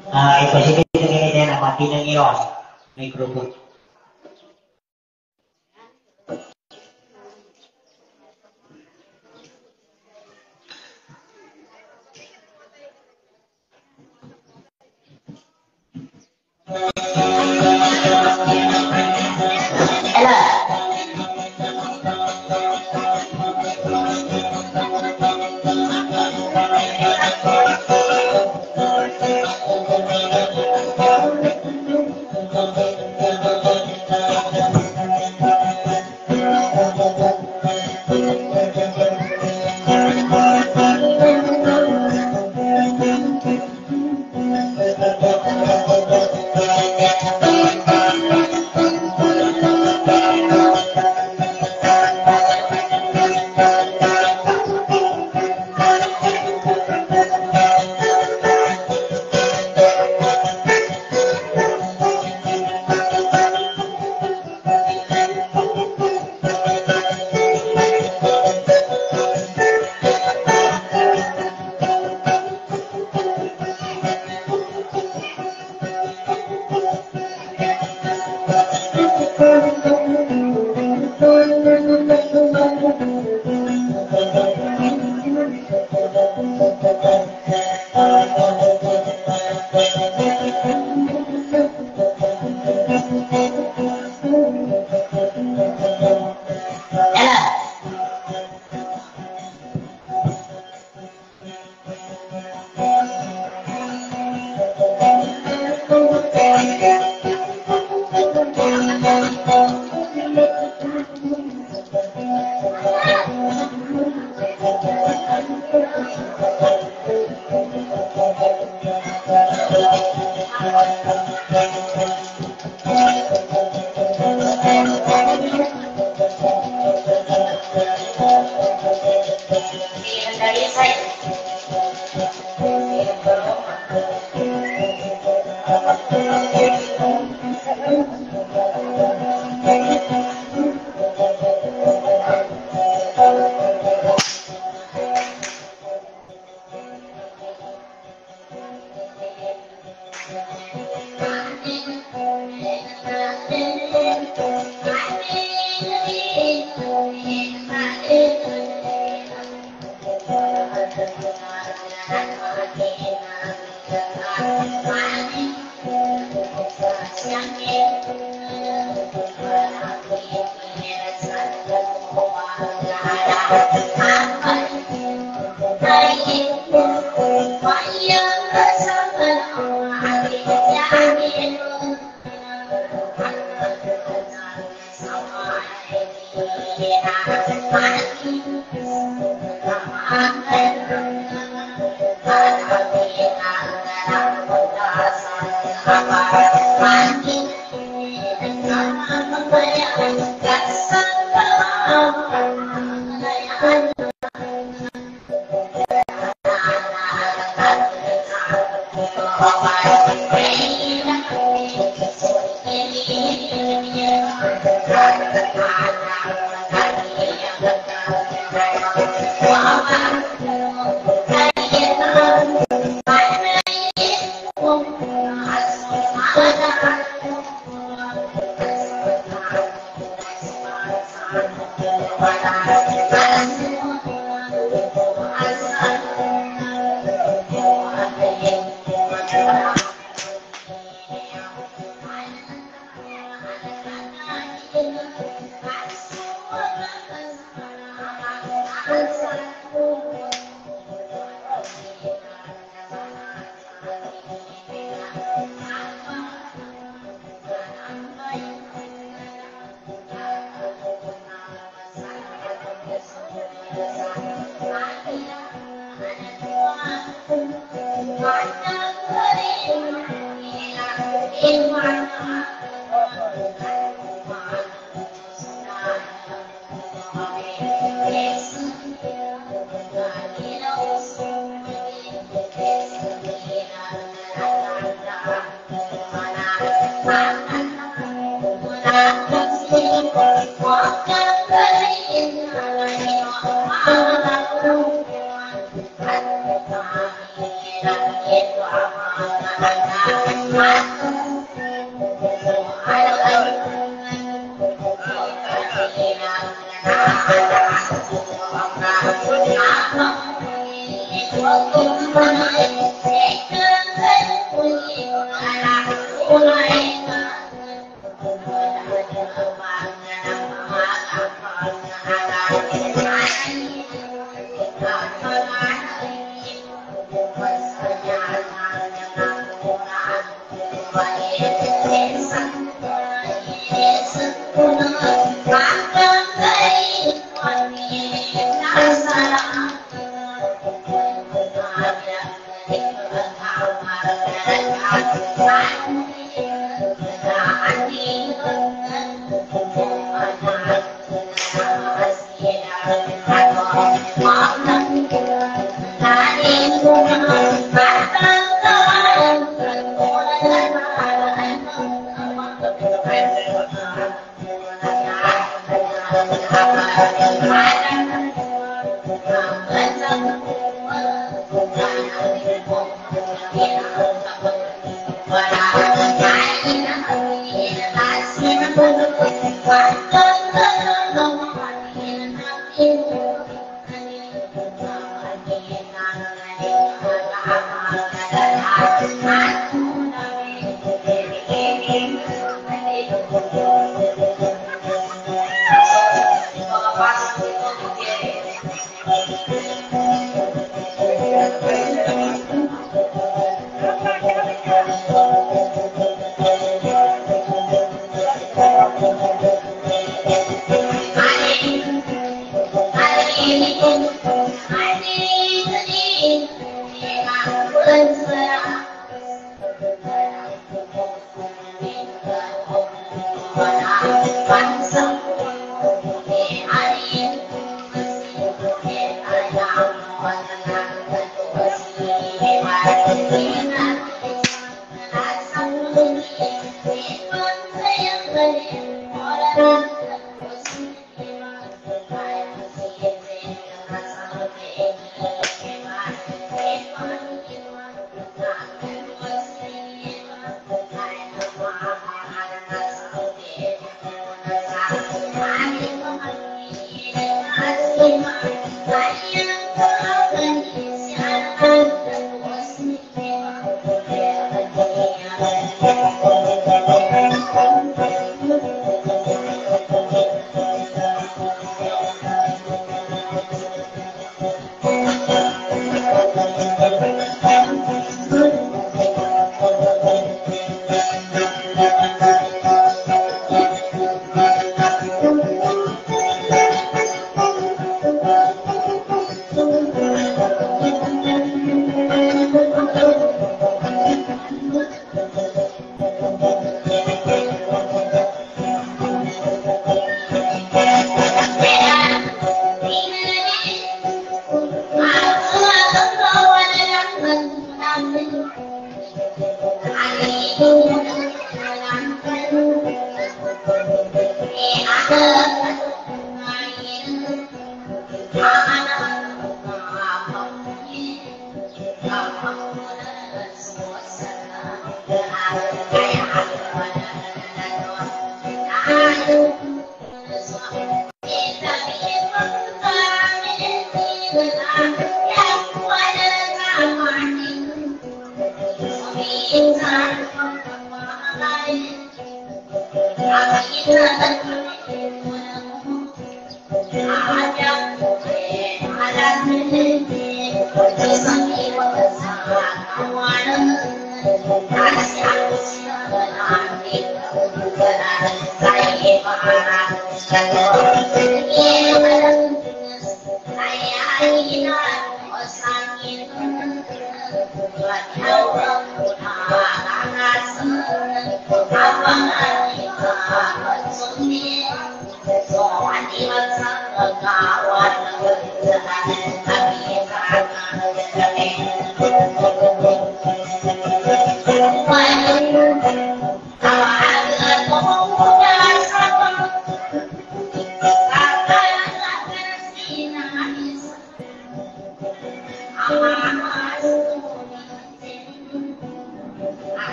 Iposipin ini din ang mati ng iyon. May grupo.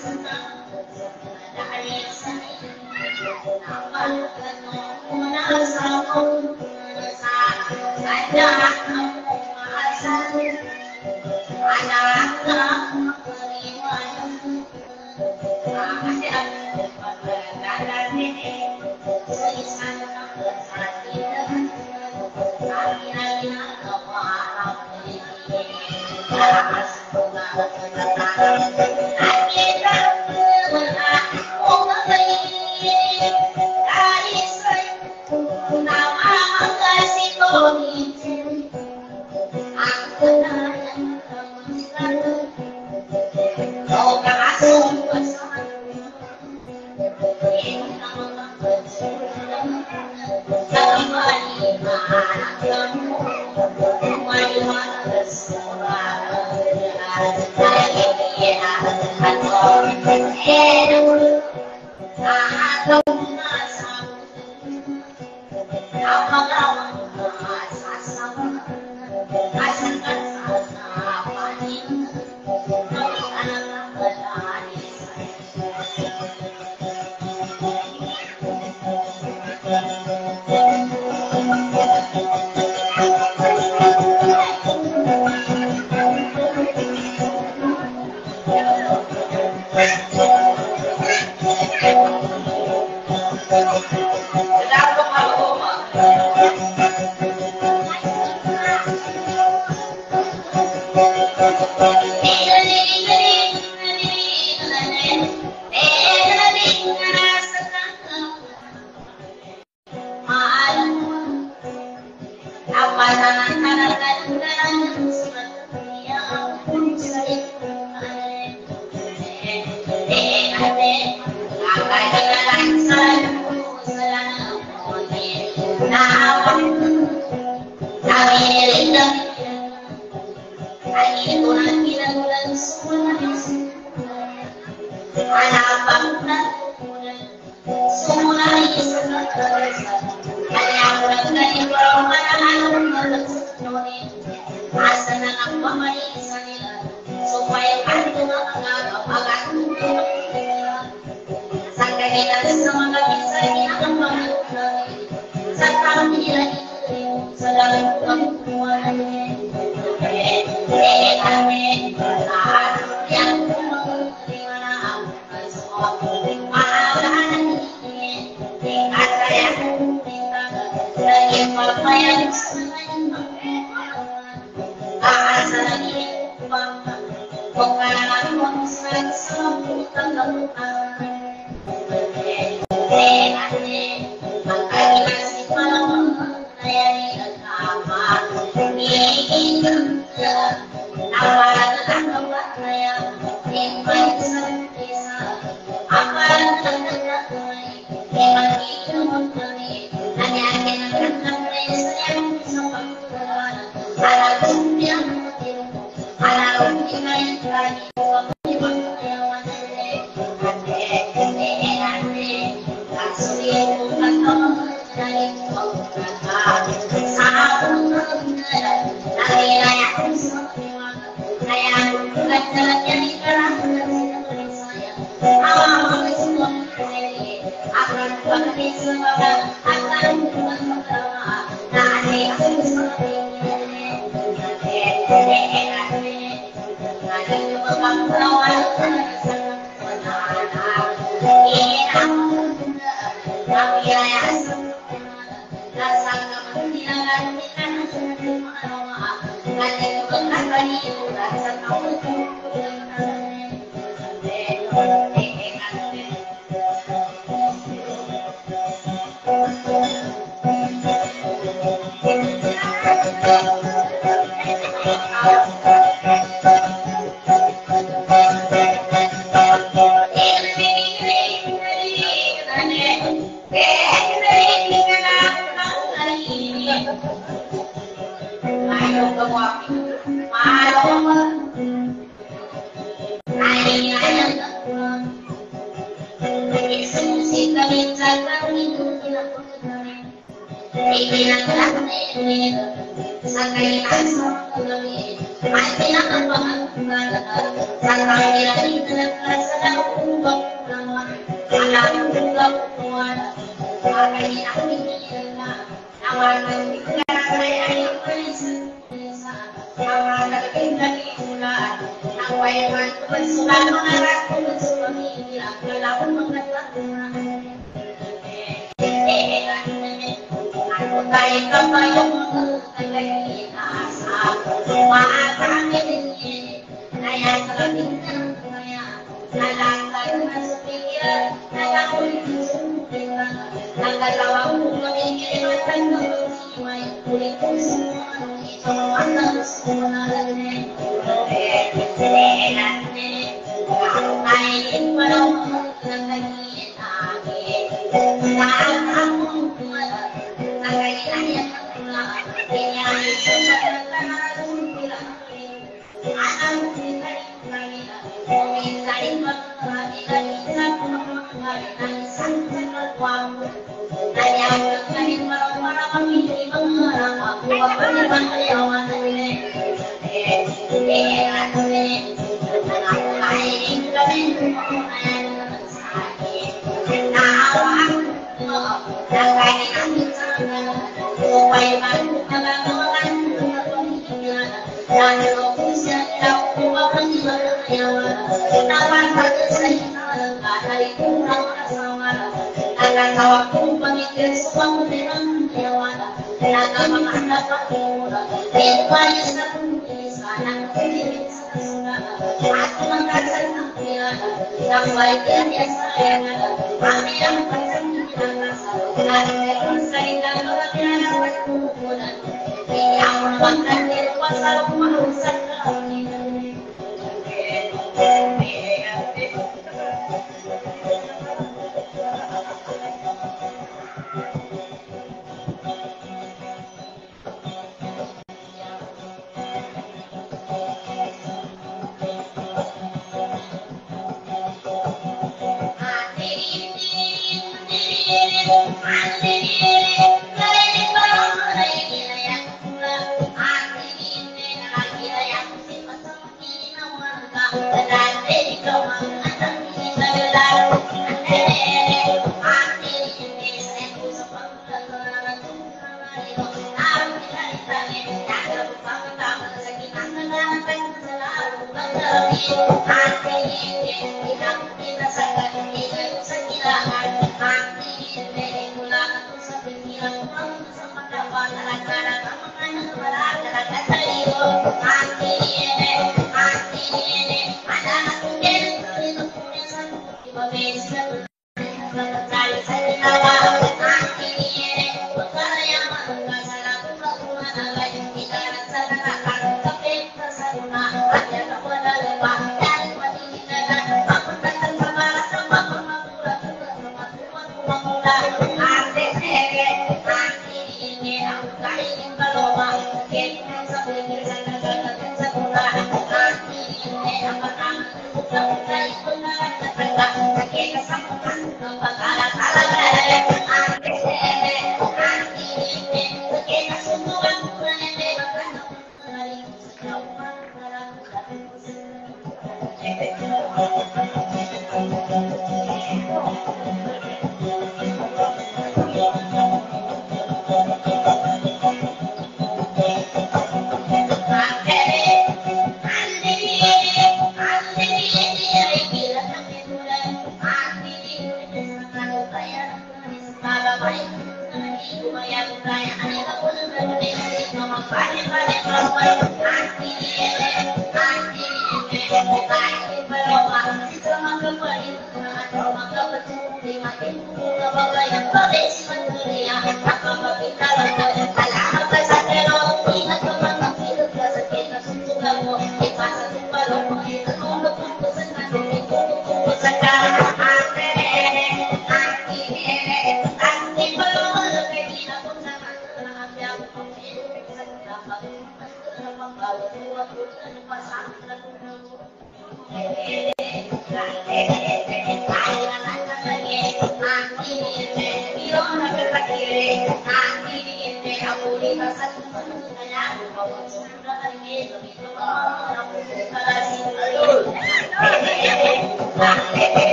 Sakang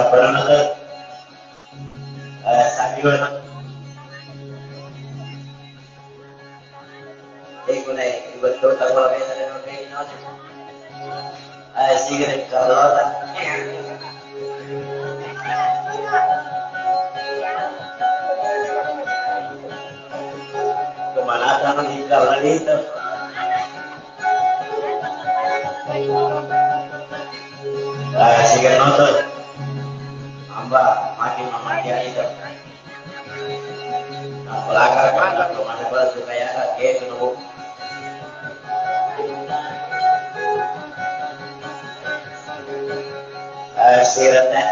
berapa sambil Ikuti betul tak boleh ada orang ini. Sigaret kalau tak. Kemana tak meninggal lagi itu? Sigaret nonton. Hamba makin mematikan itu. Pelakar mana kemana pun supaya kakek menunggu. Siratnya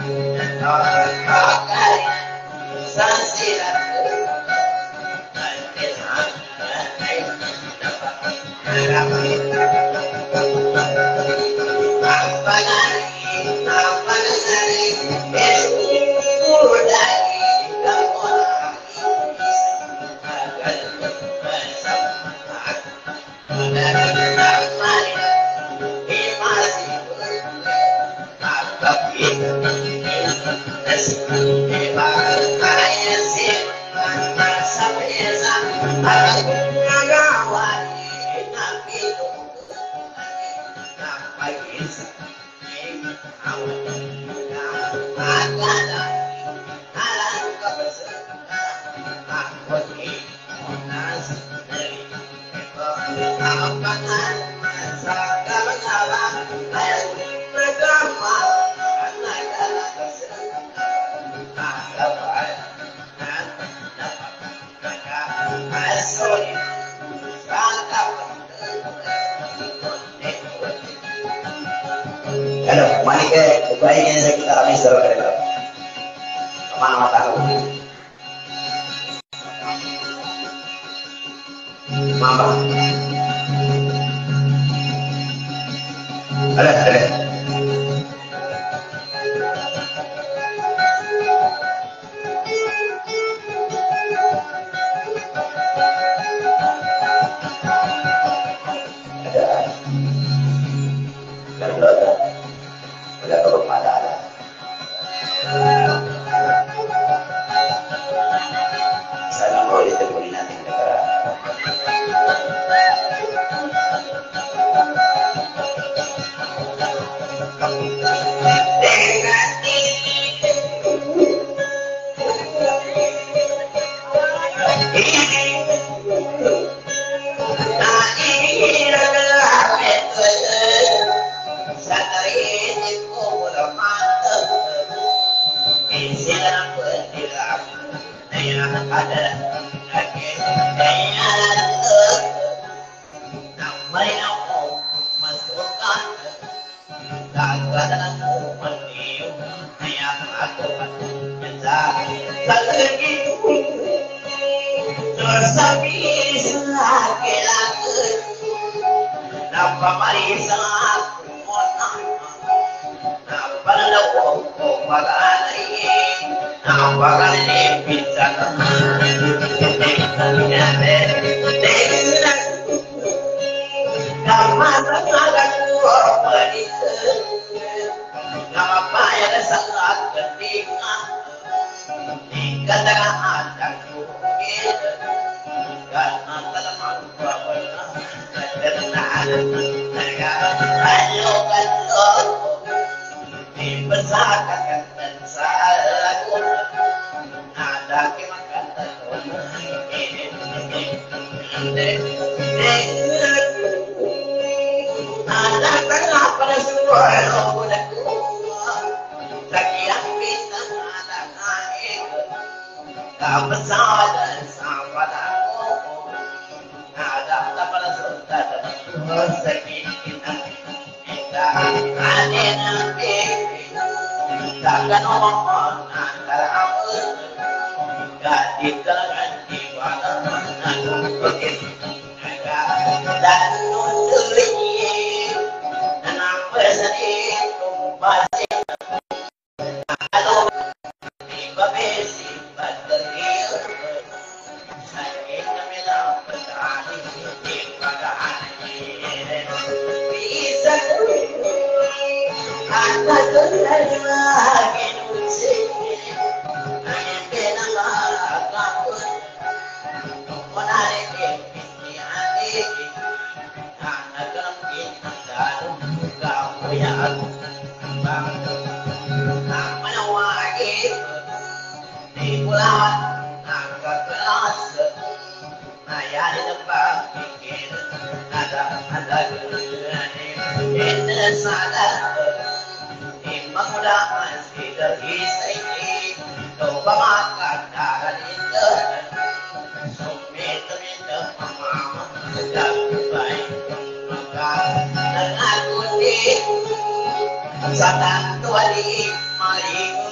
Satan tuali mari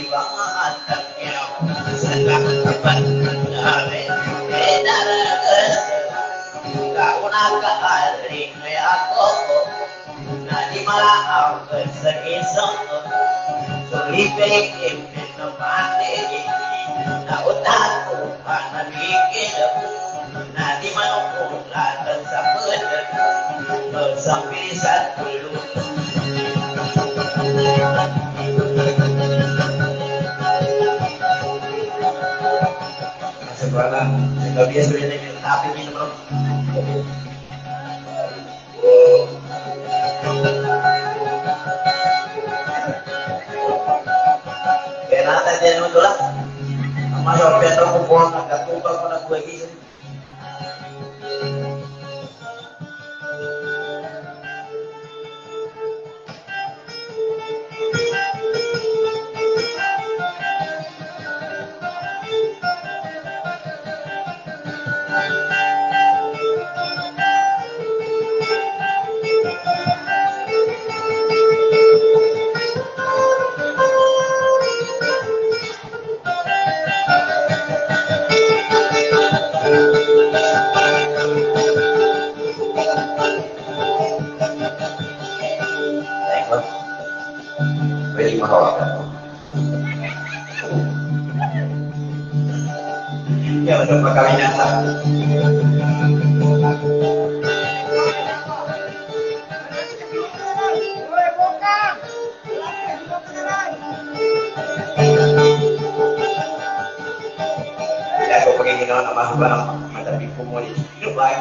Sampai satu sekolah nggak biasa dengan tapi minum kenapa jadi betul lah masuk Pedro kumpul agak kumpul pada gue gitu ya untuk perkawinan ya aku pengen kenal nama barang macam ibu mau hidup baik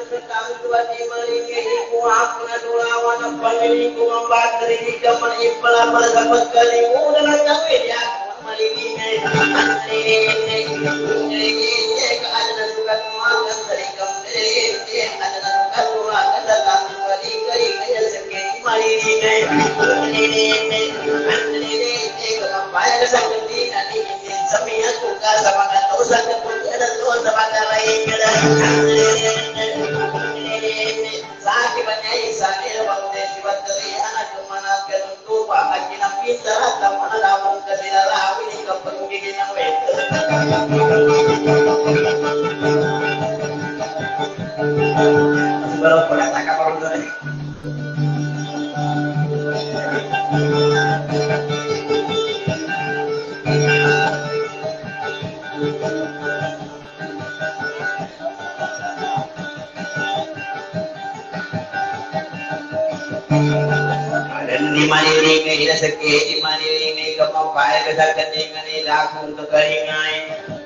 sekang dua di melingi ku akna dulawan panili ku membateri di kapan ipelan bersahabat kalimu dengan kami ya melingi keadaan suka makan dari kami keadaan suka makan datang kali kali kaya sekali melingi Paya sakti nani samia tuka sama kata usah kepunya dan dosa pada lain kada sakti banyak sakti bang desi bateri anak kemana kentu pak akina pintar atau mana dalam kesila ini kepengging yang wet baru pada takap baru tadi di manili ini rezeki di manili ini kemampuan besar ketinggalan ini langsung kekeringan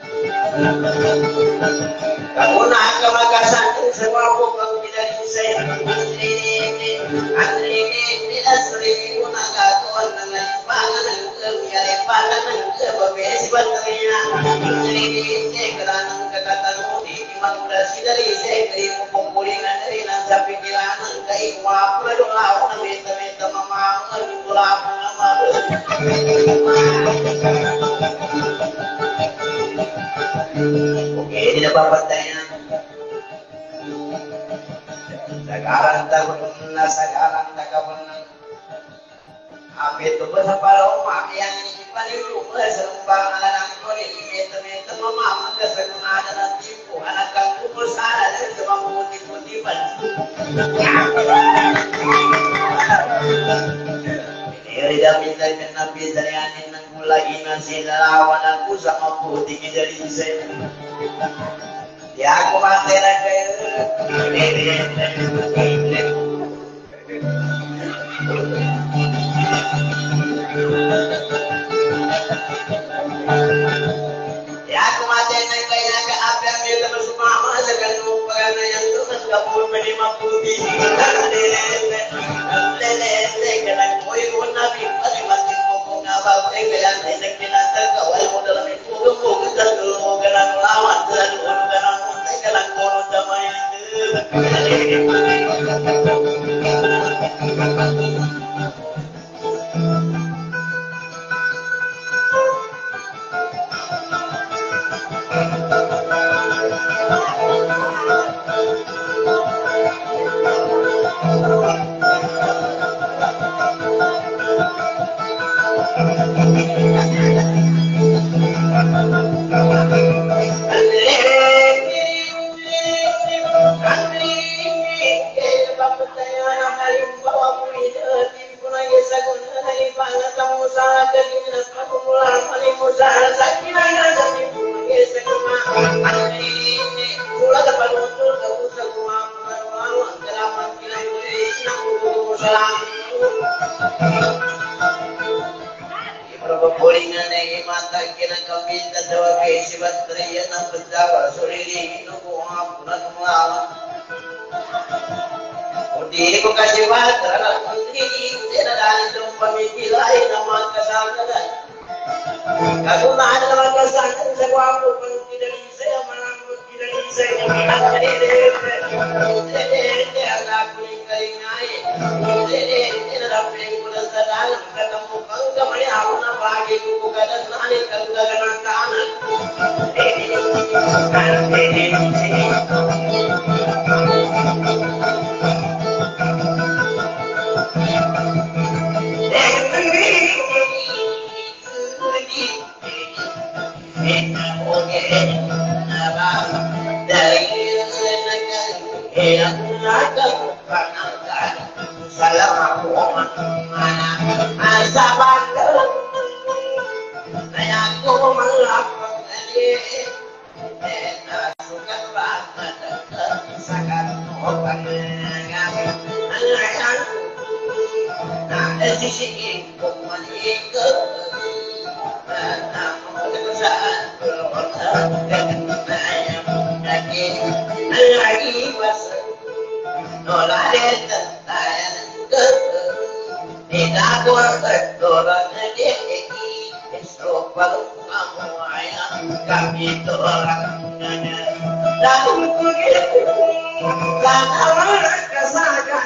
kamu nak kemakasan semua bukan tidak bisa ini asli guna katuan dengan pangan kemudian pangan keberbeda sebetulnya ini kerana kekatan mudi imamudasi dari sekri pempulingan dari nasa pikiran kai wap berdoa minta mama berdoa mama oke tidak apa-apa tanya sekarang tak benar sekarang tak benar apa itu bersama mak yang ini paling lupa sembang anak kau ini minta mama kesenangan ada nanti anak kamu bersara dan cuma mengutip-utipan ini dah minta Nabi Zarianin nangku lagi nasi lawan aku sama putih jadi saya ya aku mati lagi ya aku mati naik ke apa yang dia bersama masakan lupakan yang terus kabur menerima putih lele kalau koi pun nabi pasti mati pokok ngabau yang tidak kita terkawal modal itu pokok terlalu galang lawan terlalu galang montai galang kono damai Hindi ko kasi wala hindi na dahil itong pamigilay na mga kasagalan. Kagunaan na mga kasagalan sa wapo pang kinalisay, ang mga kinalisay, ang hindi ang aking kalingay. Hindi na dapat ko na sa dalang katamukang kamay ako na bagay ko kugalas na alit ang gaganang kanan. Lagi was noladet tayan ke tidak orang deki esopal kamu ayam kami orangnya dalam begitu karena mereka saja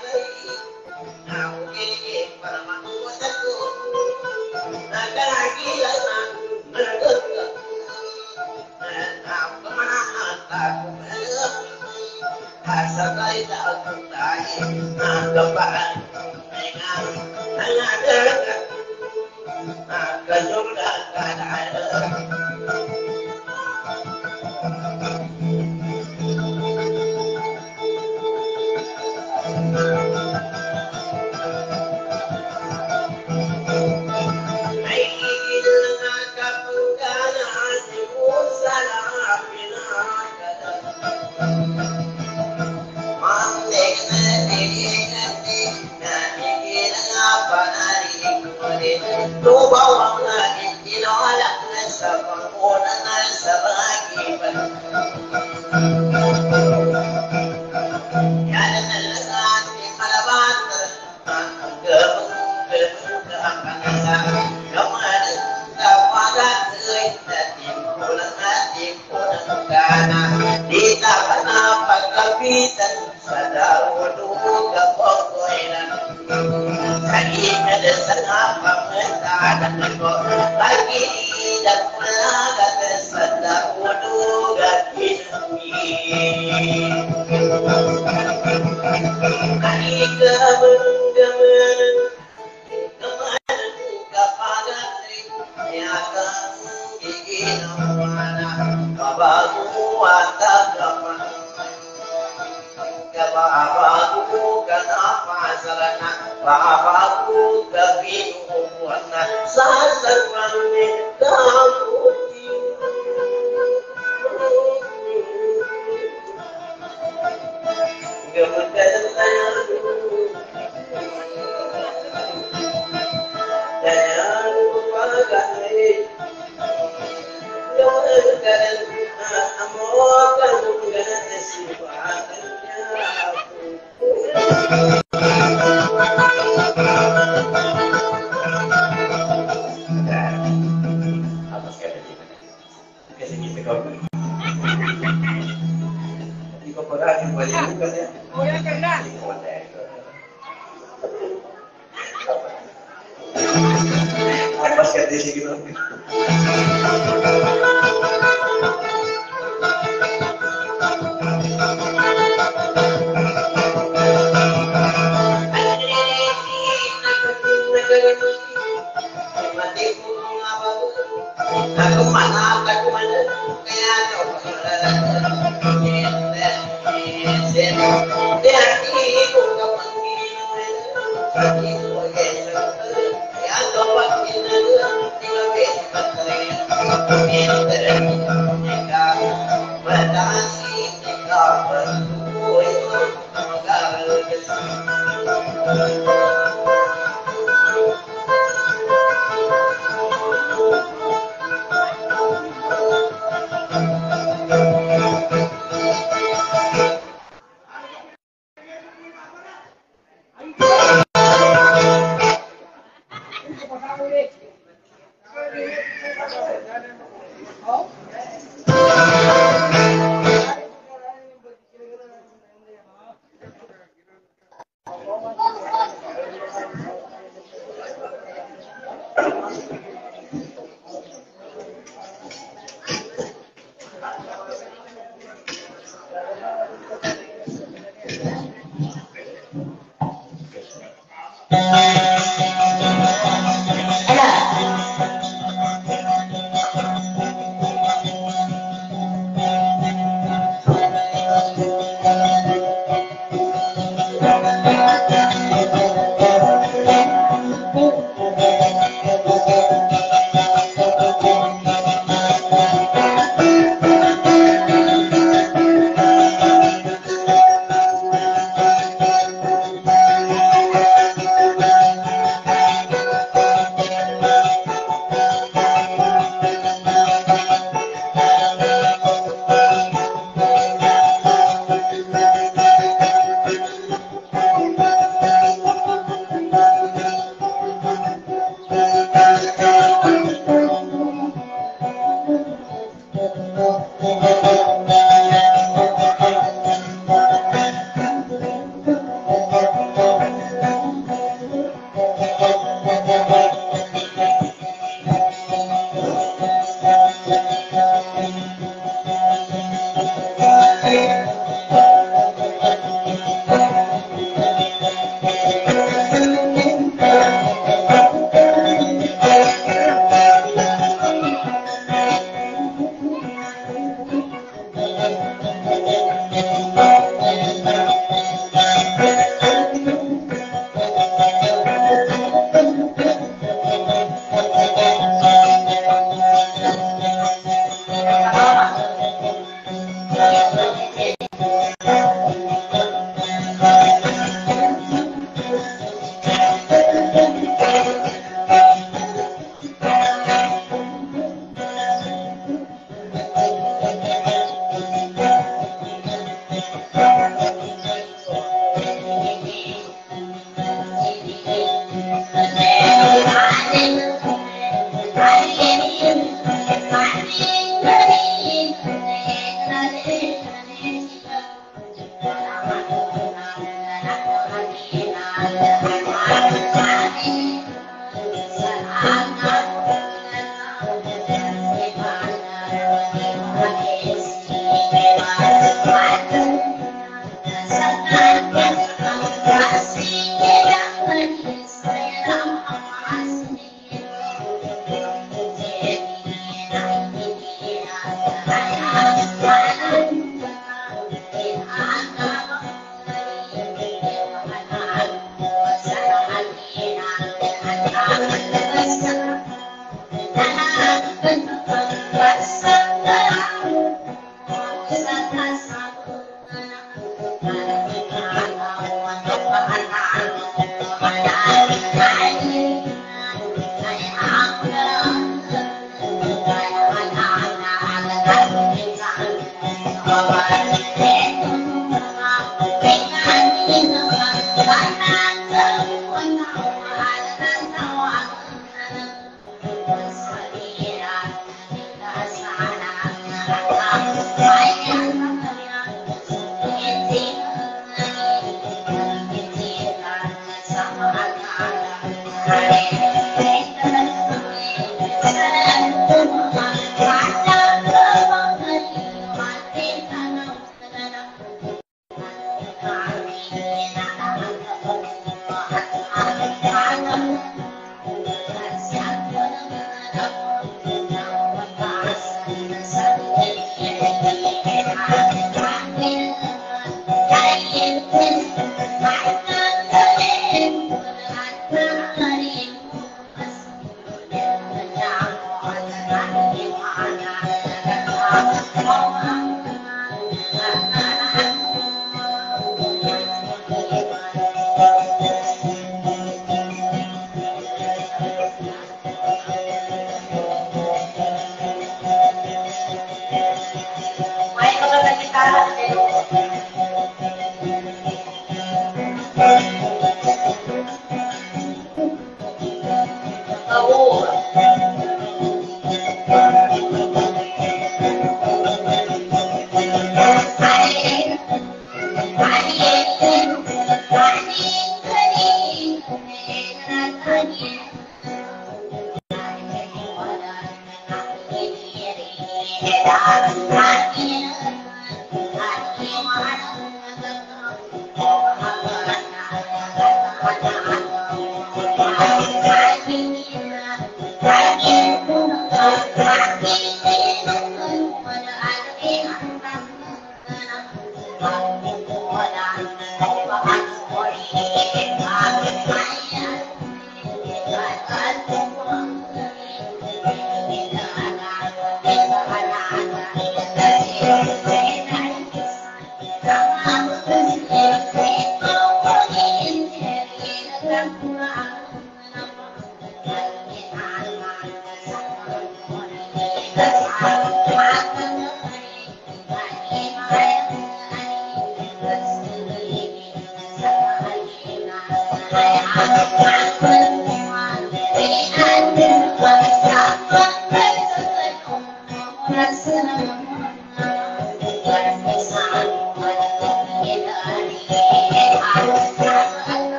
aku ini permakuanku nak lagi lama berdekat aku mana aku asa kali tak tahu kepada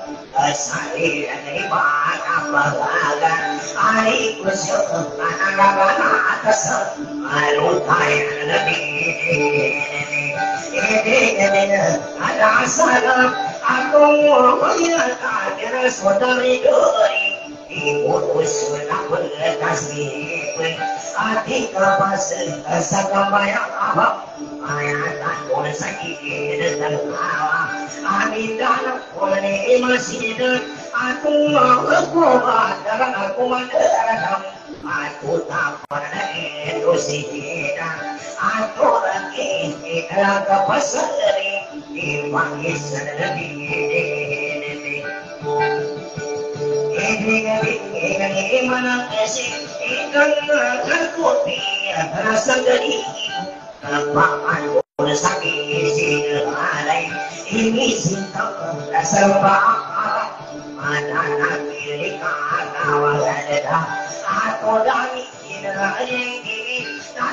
asali dari mana balaga ai kusyo anagana atas alutai nabi ini ada salam aku mengingatkan saudari dori ibu sudah berkasih hati kapas sakamaya apa ayatan pun sakit dan kawa amin dan pun masih aku berkobat dan aku menderang aku tak pernah edusida aku lagi dalam kapasari di pagi sedari ini mana kasih ikan kopi rasa dari apaan pun sakit alai ini cinta rasa ada nabi kawan ada atau dari ini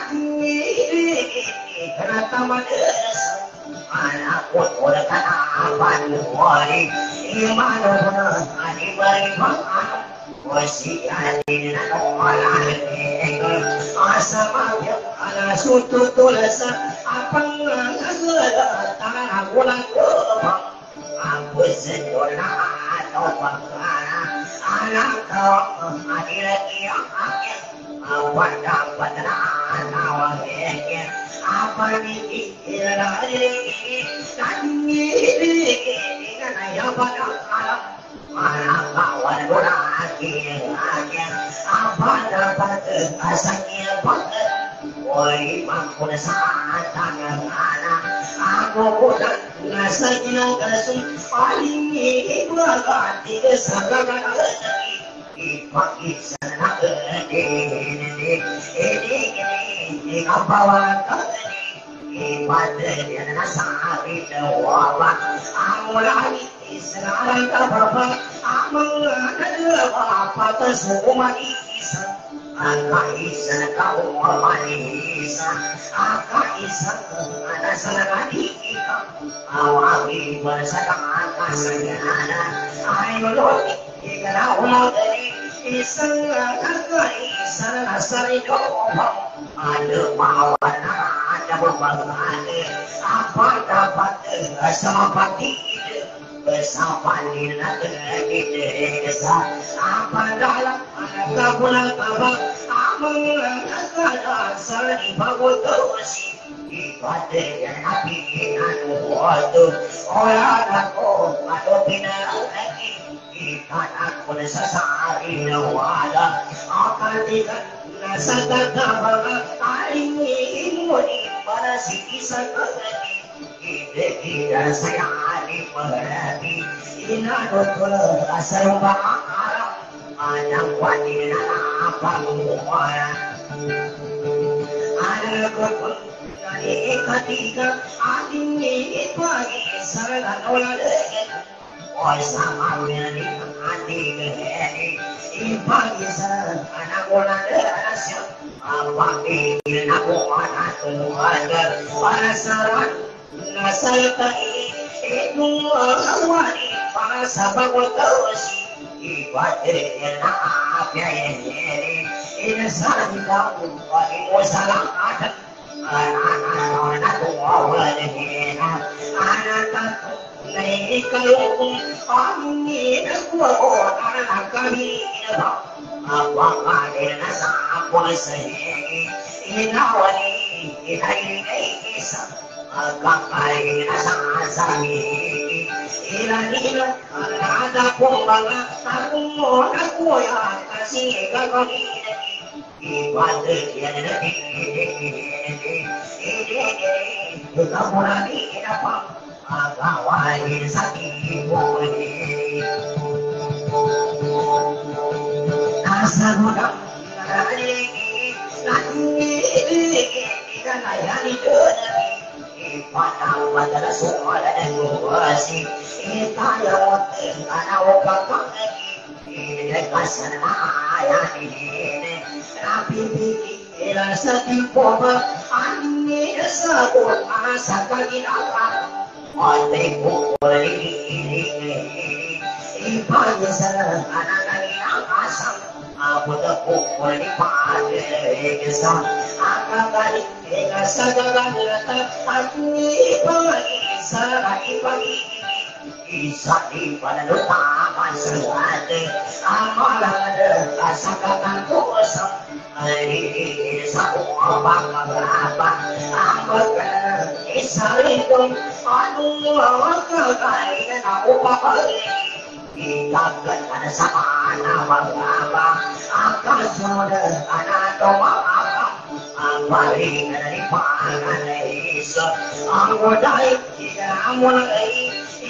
kenapa madrasah anak pun apa nuari iman ani bari makan wasiatin orang asama yang ala sutu tulasa apa ngagala tanah bulan aku sedona atau bangara anak kau ani lagi apa dapat nawangnya apa ini ini kan ya pada alam kawan lagi apa dapat asanya banget woi mampu satan anak aku bukan nasanya kasih paling berganti kesalahan pagi sana ini kawan ini pada dia nasari dawah amulani sekarang apa ada apa tersumah isan angka isan kau manisa angka isan ada sana dika awali bersadang kasana ayo lagi kita ulang dari isan angka isan nasari dawah ada mawar ada berbagai apa dapat sama pati bersama nila desa apa dalam kabulan kabak amang kata sari bagus terus ibadah yang api anu waktu orang aku atau bina lagi ikan aku sesari nawala akan tidak nasa terbawa ini muni pada si kisah lagi tidak saya hari berhati ina betul asal bahara anak wanita apa muara anak betul dari ketiga ini pagi sarang oleh sama ini hati kehari pagi sarang anak oleh apa ini aku anak keluarga para sarang nasal kai itu awali para sahabat terus ibadah yang apa ini ini salah tahu ini salah ada anak tua ini anak ini kalau ini aku anak kami apa ini apa sih ini awali ini kakai asasami ilanila ada pombaga aku ya kasih kakak ibadah yang ini kamu apa agawai sakit boleh asa muda lagi kita layani pada semua dan luasi kita yang anak kakak ini kasar ayah ini tapi bikin setiap ani satu asa kaki apa oleh boleh pagi sana anak asam aku tepuk di pagi kesam akan kali kesadaran letak aku pagi isa di pada utama selate amalan kasangkan kosong hari semua bangga berapa amalan isa itu anu kekalian aku pakai kita pada sama nama berapa akan sudah anak doa Balik dari pangan iso anggota tidak mulai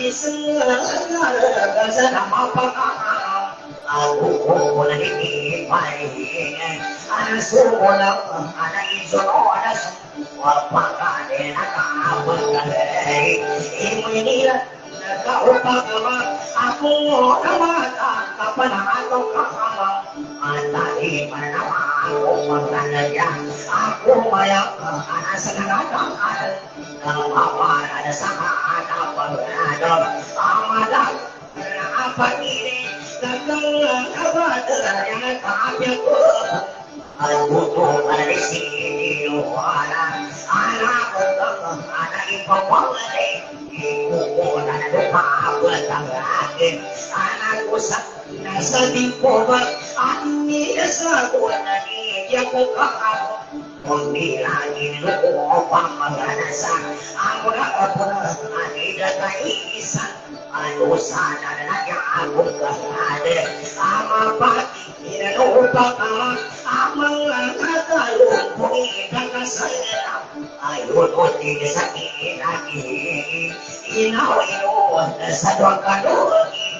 isengah sama pakang aku mulai dipakai anak sekolah anak iso ada semua pakang dan aku mulai ini kau pakang aku nama kapan aku kakak tadi mana aku mengenalnya aku mayak anak senang apa ada sangat apa berada amalan apa ini gagal apa ternyata tapi aku tuh ada di sini wala anak ibu boleh ibu ada lupa buat lagi anakku nasa di bawah ani nasa kuanani dia kekal pembilangin lupa maganasa aku apa ani datai isan anu sana dan aku ada ama pagi tidak lupa ama kata lupa dan saya ayo tidak sakit lagi inau sadar kado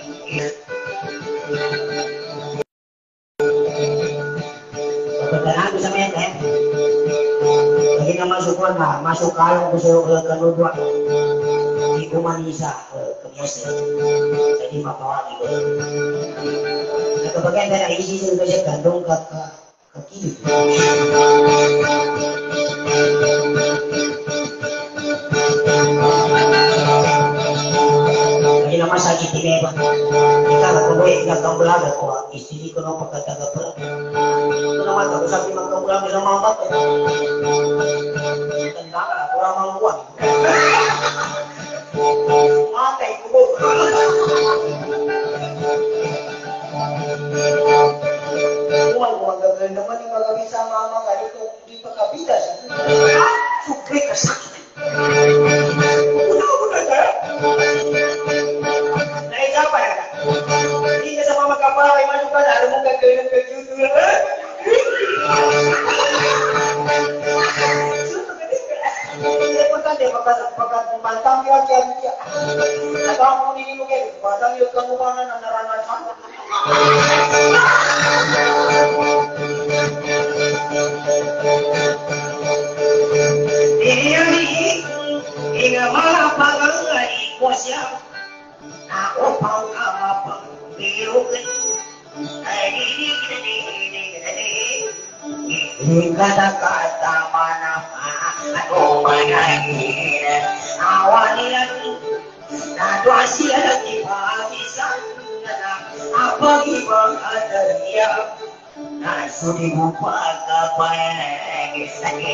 Kebenaran bisa main kan? Lagi nama masukkan lah, masuk kalau ke kedua di Umanisa ke Mesir. Jadi mapawa gitu. Nah, kebagian dari isi juga saya gandung ke kiri. Lagi nama sakit ini pak. Kita boleh gagal belaga kok. Istri kalau perkata gagal. Kenapa tak usah bilang kamu pulang bisa mampat? Tentang kurang mampuan. Mata ibu. Uang gagal teman yang nggak bisa mama nggak itu di pekabidas. Sukri kesakit. Udah saya. Naik siapa ya? Ini sama kapal yang masukkan ada muka ke gitu. Lepas dia pakai mantam dia dia. Kamu ini mungkin pasal dia kamu mana naranan sana. Dia ni ingat mana pangai kuasa. Aku panggap biru kan. Kata-kata mana aku menangis awalnya nadua siapa bisa apa gimana dia sudi buka kepengen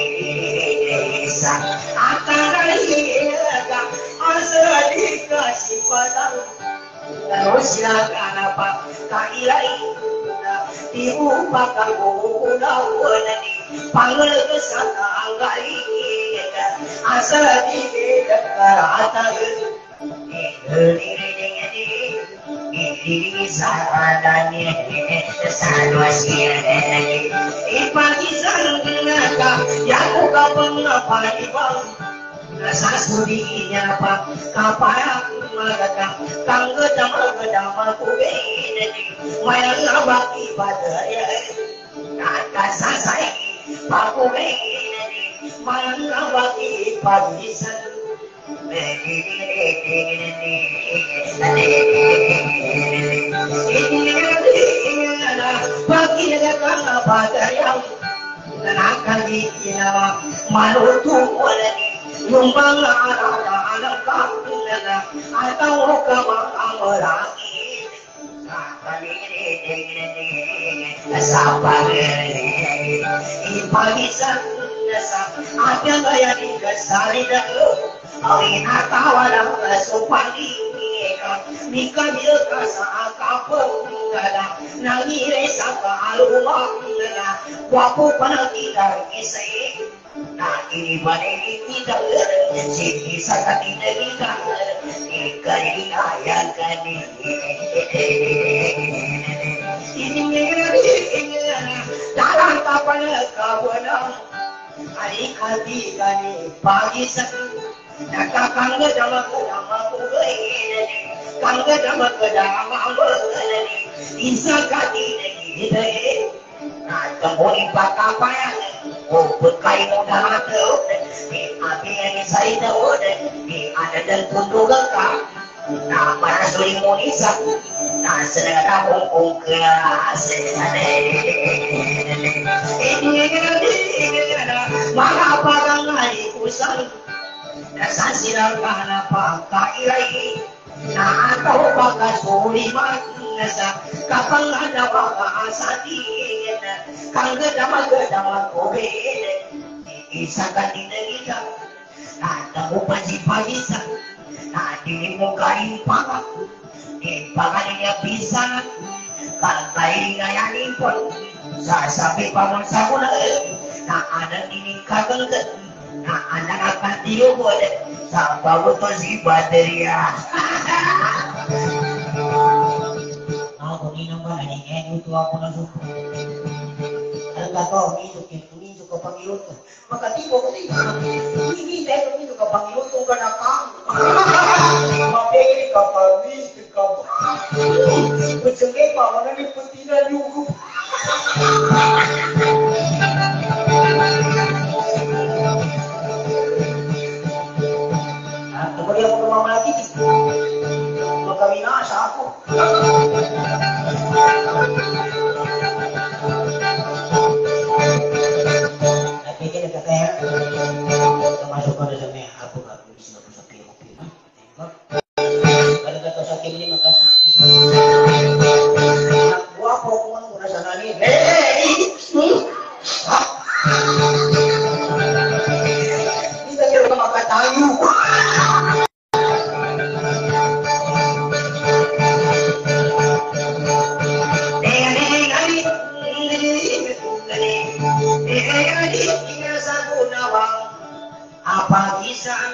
akan ada asal dikasih padang terus silakan apa kailai diupakan guna-guna panggil kesana anggali asal dikekar atas ini sahadatnya saluasi ipagi sanggaka yang buka pengapa ibang nasa sudinya apa kapaya mereka tangga dama kubeni mayang abaki pada ya kata sasai aku begini mayang abaki pagisan pagi datang pada yang akan dikira malutu oleh Numbang anak kampung atau kamar lagi sabar ipagisan ada gaya sari dahulu awina tawalang supagi mika bilka sa kapong nangire sa kaalumang wapo panagidang isay na inibalik tidak sini sa katinagidang ikarilayan kani ini dalam kapal kawanang adik-adik kani pagi sekali nakakangga dalam kedama kubain kangga dalam kedama kubain isa kati kita nah temui pakapaya oh bekai mudah tuh di api yang saya tahu di ada dan tunduk ka nah para suri munisa nah sedang hukum keras ini mana parang hari kusal dasar silang kana pakairai na atau pakai suri nasa kapang ada baka asati kang gedama kobe isa kanina kita ada upaji pagisa na di mo kain paka di paganya bisa kalai ngayanin pun sasabi pamon sa kuna na ada ini kagel na anak akan tiyo ko sa bago to si baterya ako ninang ba naningin ito ako na suko alam ka ko minto ka pangiluto makatibo ko din hindi dahil minto ka pangiluto ka na kang mapili ka pa minto ka pa kutsungay pa wala ni puti na lugo kembali ako lumamalaki magkaminasa ako napigil na kaya masuk ka na sa may hapon at bisa na po sa piro-piro kada ka sa kimli makasakit guwapo ko man muna sa nani hindi ka makatayo pagisan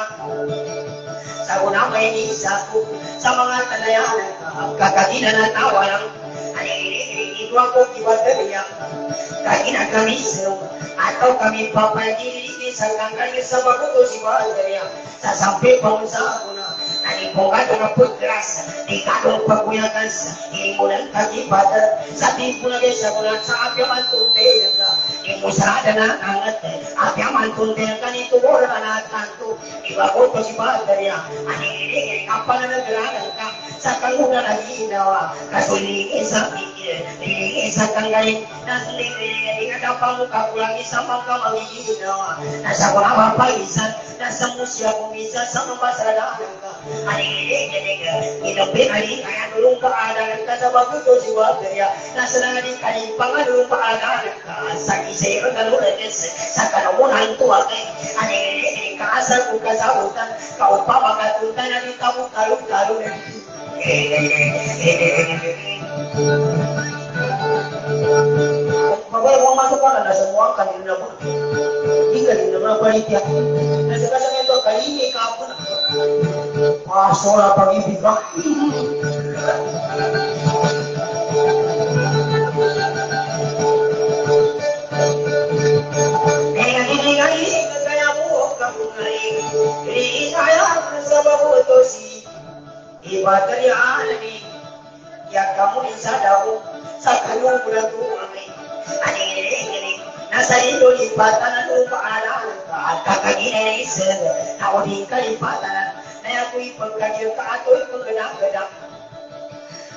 sa unang may isaku sa mga talayan kakaginan na tawalang ito ako kibatariya kaginan kami atau kami papagiri sa kangkanya sa baguto si Baharia sa sampai pangsa ako na nanipongkat na pagkras di kadong pagkuyakas ini mo ng kagibatar sa tipo na sa kulat sa apyaman tunte di mo sarada na angat apyaman tunte kanito wala na tanto ibagoto si Baharia anili kapal na naglagan ka sa kangunan na ginawa kasulingin sa pikir nilingin sa kanggaling nasulingin nga dapat mo kakulangi sa mga magiginawa nasa mga paisan nasa musya kumisa sa mamasalanan ka anili inapin ali kaya nulong paadanan ka sa baguto si Baharia nasa nangaling kalimpang nulong paadanan ka sa kisay ang galulanes sa kanamunan tuwag anili kaasal kung kasabutan kaupa makatunta na rin kamo talong-talong Mabay mo masuk ka na semua kanina mo. Hindi kanina mo balik ya. Nasa kasang ito kanina ka po na. Pasola pag-ibig ka. Kaya mo ka po na rin. Kaya sa mabuto si Baharia alami. Ya kamu insadamu sa kanyang bulan kami. Ani nasa ilo lipatan ng paalaan ka at kakaginis na uling kalipatan na ako'y pagkagil ka at ako'y pagganang-ganang.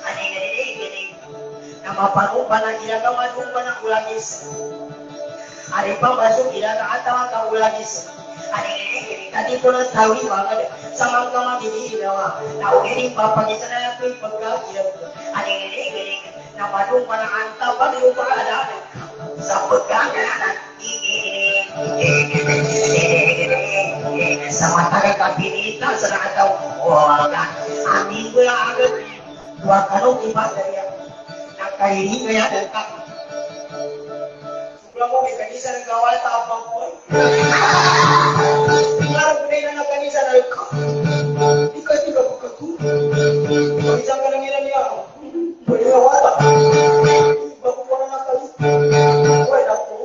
Ani na mapanumpa na ginagawa nung panang ulagis. Ari pambasuk ila ka atawa ka ulagis. Ari tadi pun tahu banget sama kama di dawa. Tahu ini papa kita na tu pagka dia. Ari nama dong pada anta pada lupa ada. Sabut kan sama tarik kabinita serang tahu. Oh kan. Amin pula ada dua kali ibadah ya. Nak kali ini ya dekat. Mau di kanisa ng gawal tapang po. Parang pinay na kanisa na ikaw. Ikaw di ka pagkatu. Isang ka lang ilan niya. Pwede na wala. Bago ko na nakali. Wala po.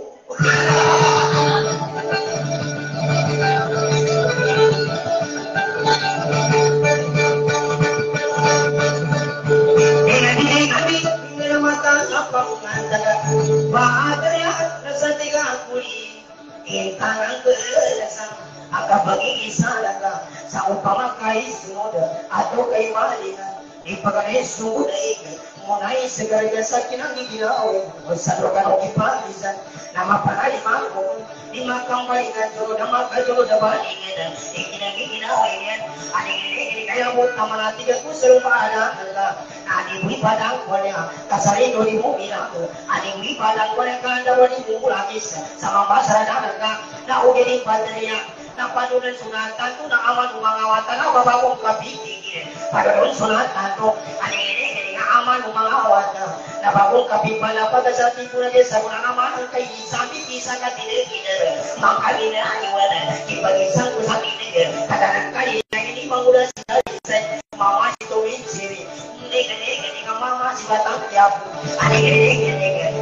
Intanang keresan agak bagi isalaga sa upama kay sunod atau kay malingan ipagay sunod ay munay segala sa kinang giginaw sa droga ng ipalisan na mapanay mako di makambalikan juro na makajuro na balingin ikinagiginaw yan ani kaya mo tamanatiga ko sa lumaala ani wi padang ko niya kasari do ni mo minato ani wi padang ko niya kanda wali mo lagis sa mabasara na ugeni padriya na panunan sunatan to na aman umangawatan na babagong kapitigil panunan sunatan to ani aman umangawat na bagong kapipala pada sa tipo na sa mga naman ang kay sabi isa ka tinigil makalina iwala ipagisang ko sa tinigil kadalang kay ini mangula sa mama ito siri hindi ka mama si batang tiyapo ani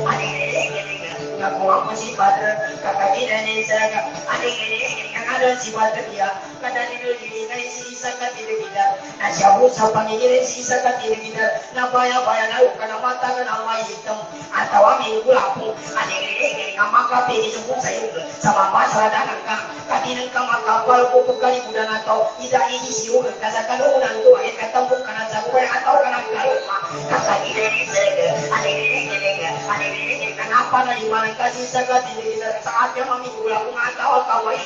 nakuha mo si Padre kakaginan ni Isaga ang adon si Padre dia kadalino dinigay si Isaga tinigil na siya mo sa pangingin si Isaga tinigil na baya-baya na ukanamata ka ng may hitong at tawagin ko lang po ang makapili sa iyo sa mapasaradanan ka katinang ka makapal ko pagkalimutan na to ida-ini siyo nasa kalunan to ay katambong ka na sa buhay at tao ka ng kaluma kakaginan ni Isaga kenapa na iman kasih Isaga tinigil sa ating mamigula kung ataw kaway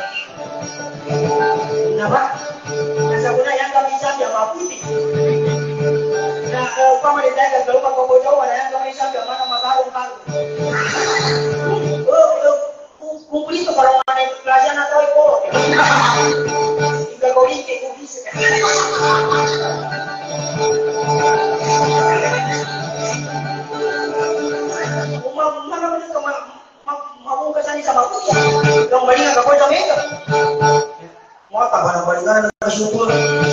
kenapa? Nasa una yan kami sabi ang maputi na pamalita ka kalau pagpapajaw wala yan kami sabi ang mga magagong-bagong kung kulito parang mga naiklasa na tawag ko igagawin kay kubis kung marami ka mamugasan sa maputi kung bali nga kapoy sa mega mga tabanang-balingan na nagkasyuto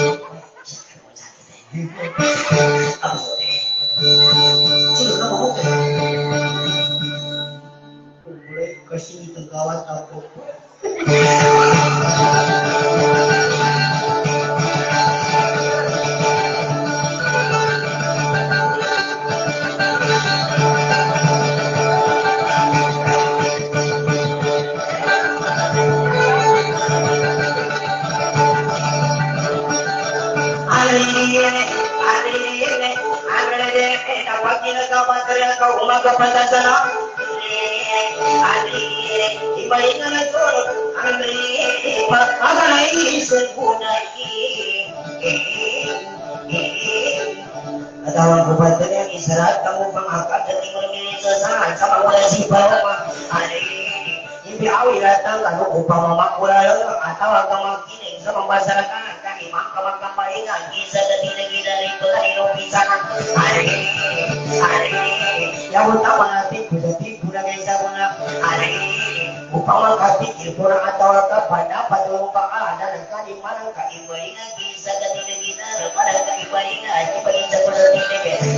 sino na mamuti mulai kasih tegawat aku Katawan ko ba ito yung isarat kamu pangakad at imulungin sa saan sa mga sipaw hindi awi latang ano upang mamakula lang ataw ang makinig sa pambasarakan kami makamakambahingan isa na tinagila rito na inupisakan yawon tama natin kudating na kaysa ko na upang makapigil po ng ataw ka dapat yung baka na nagkalimanang kaibahingan isa na tinagila para kaibahingan ibahinsa ko sa tinagil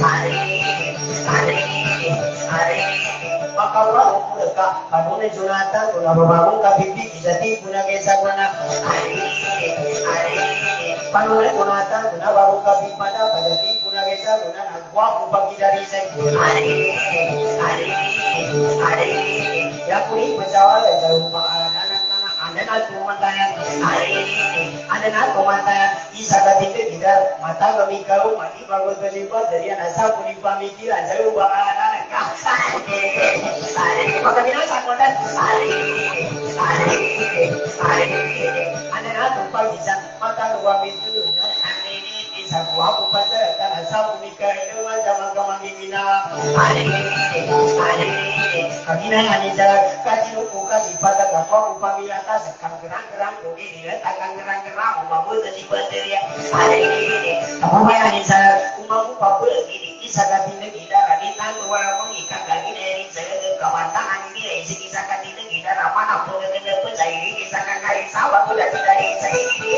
makawaw mo ka kanunay sunatan kung nababagong kapibig isati po na kaysa ko na panunay sunatan kung nababagong kapibig pa na pagati po na kaysa ko na nagwag kung pagkidarisay yakuni pasawal sa pangalanan anak kumantayan anak kumantayan isa katipid kita mata kami kau mati bagus berlipat dari nasa puni pamikiran saya ubah anak makanya sakotan ada lupa bisa mata luar itu ini bisa gua pada karena sabu nikah itu zaman kamu gimana kami hanya jalan kasih lupa kasih pada kapal upami atas kerang-kerang ini tangan kerang-kerang mabu tadi bateria kamu hanya jalan umamu papu ini bisa ganti lagi darah di tangan mengikat lagi dari saya kawan tangan ini bisa ganti lagi darah mana pun kena percaya bisa kaya sawah sudah dari saya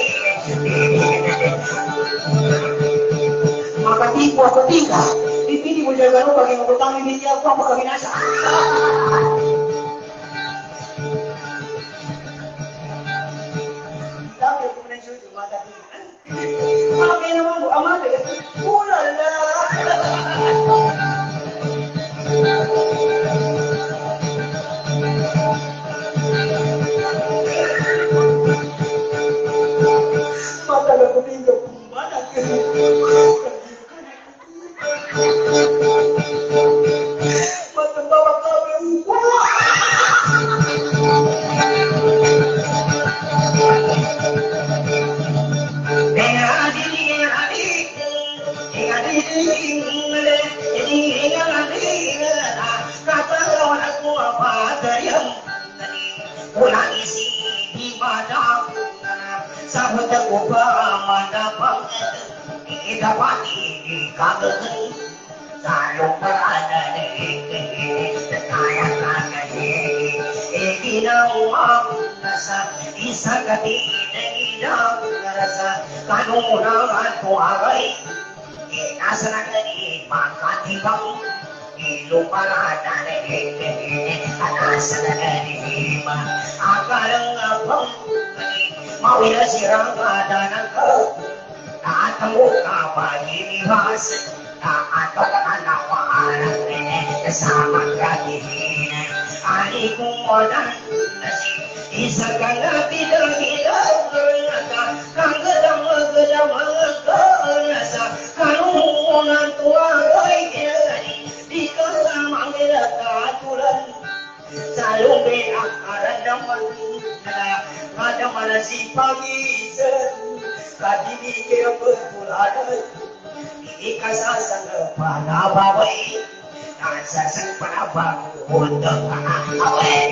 maka tipu atau tiga dipilih menjaga lupa yang bertanggung di siapa maka binasa tapi kemudian jujur mata tiga apa yang namanya amat ulala mata aku pintu mana mata bawa kami sahabat aku mana kita pati di kaget selalu berada di kaya ikinau nasa isa kati ikinau nasa kanunan ko aray nasa nagani makati bang ilumparada ni nasa nagani akalang abang mawila sirang kadanan ko taatamo ka pag-ibas taato ka nawaanan kasama katihin ani kong wanan nasi isa ka na pinag-ilaw kanggadang nasa kanungan tuwagay di ka mangila katulan sa lumbi ang karanaman kada manasi pagisan kadibigay ang pagkulanan ikasasang panabaway nasasang panabang untuk away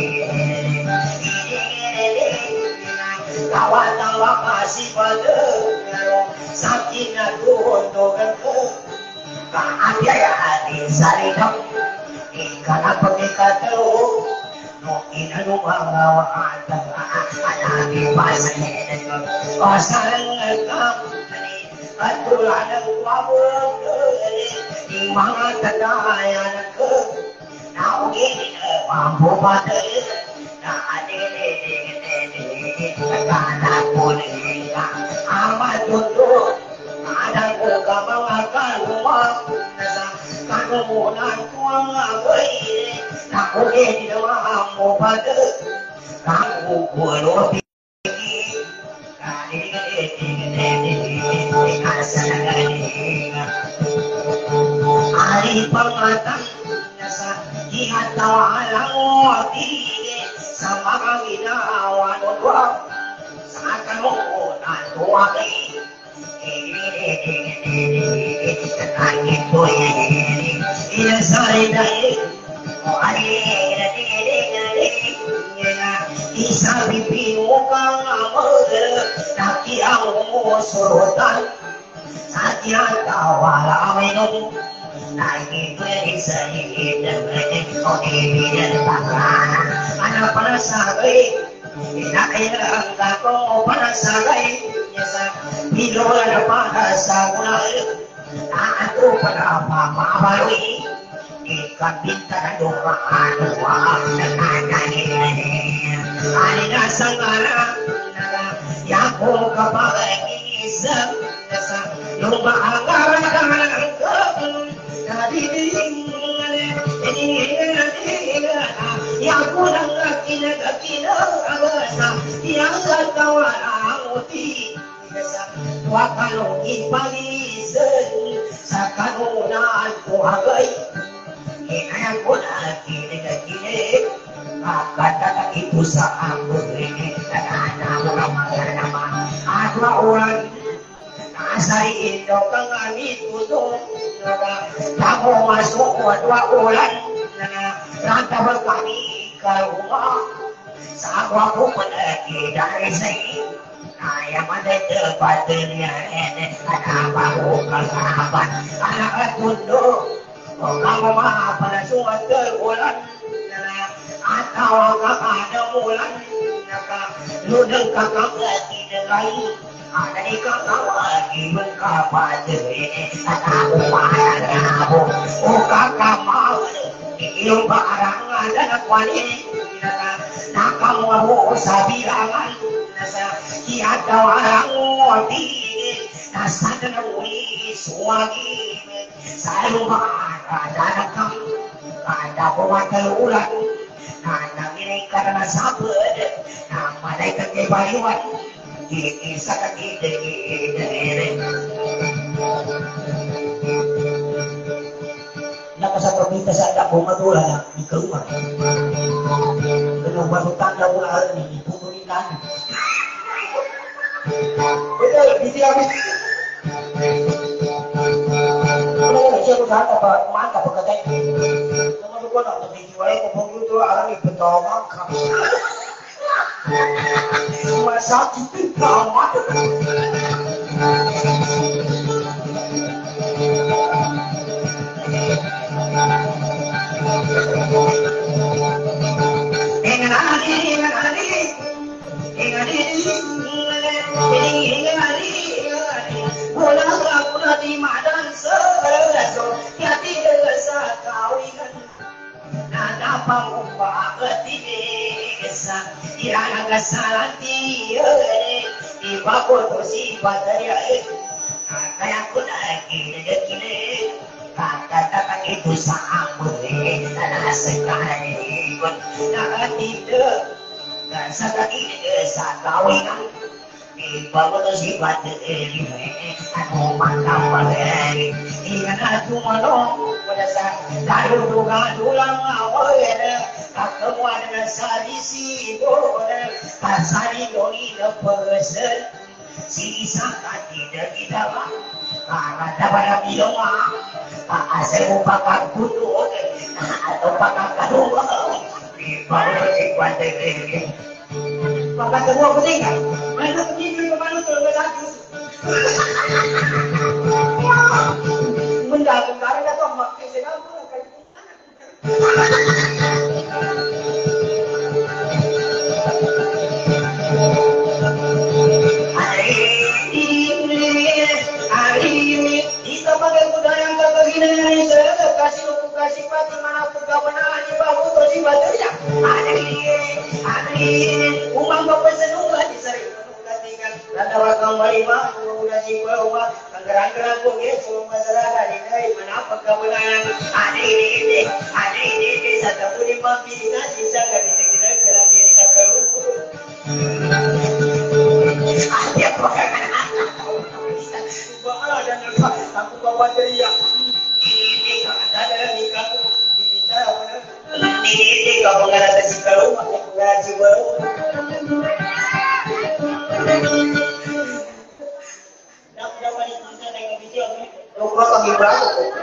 tawa-tawa kasih pada sakit na tuundogan ko kaanyayaan di salidang ikala pagkikataw no inano mga waatang anagi pasanin ko sarang at tulan ng wabog di mga tatayan ko na ugin pambubatay na adilididididid nagkanapunin ka amat tuto ada ko ka mga kaluwag nasa kanumunan ko ang agoy na ugin na pambubatay kakukulo ari pangatang nasa ihatawalang sa mga ginawa nung sa kanuunan tuwagay kahit to'y inasari dahil o isabi pinukang amor naki ang umusurutan sa tiyatawala minum nakikita sa hihidang o ibigyan pangalan ano para sagay inakailang ako para sagay sa pilola na para sa gunal ako para mamabaloy ikabinta na dumaan wag nakakanin alina sa ngara yako kapag isang nasa lumaagar ka ng kapag nadidiling yako lang kinagagasa yagatawa ang uti wag kanong ipalisan sa kanunaan ko agay kaya ko na kinig itu saat begini ada orang asari itu kang itu tuh kamu masuk dua orang rantau berkami ke rumah saat waktu pergi dari sini ayam ada tempatnya ini ada bahu kelaban anak tunduk kamu mah pada semua terulang atau ada mulan lu dengkak lagi dengai ada di kakak lagi mengkapan ini aku pada aku kakak mau iyo barang ada nak wali nak kamu mau sabilangan tiada orang ngerti nasa dengan wali suami selalu ada kamu ada pewatal ulang karena ini karena sabar nah malaikat kebaliwan ini sangat ide nakasama kita sa ako madula na ikaw man kanong masutan na wala ni pununin namin ito, hindi kami ano na siya ko sa hata pa kumaan ka pagkatay naman ko na nabigiwalay ko pag ito alam ipatawag ka masakit din ka kaya ko na kinagakili kakatakan itu sama nasa kalikot nakatito nasa kakilig sa kawinan ibago na si Pate ano makapagay ingan na tumanong wala sa laludugan ulang awal kakamuan na sa disigo kasari doni na person si isang katida kita para dapat bilang asal mo pagkagutod atau pagkakaluwa baru si Pate pagkagawa ko din ano ko din yung paano to malaki munda kung kaya na to makisina mo kasih pati mana pegawai di bawah tu si baterya ada ini umang berpesan umat disari tinggal ada wakang malima udah si bawah anggaran-anggaran pun ya semua masyarakat ini mana pegawai ada ini satu pun pembina sisa kali kita kerana ini kata lupa ada pegawai bahala dan aku bawa teriak ini ada di kamu bicara mana ini kamu nggak ada si kalau aku nggak si baru nak dapat itu saya dengan video ini lupa lagi berapa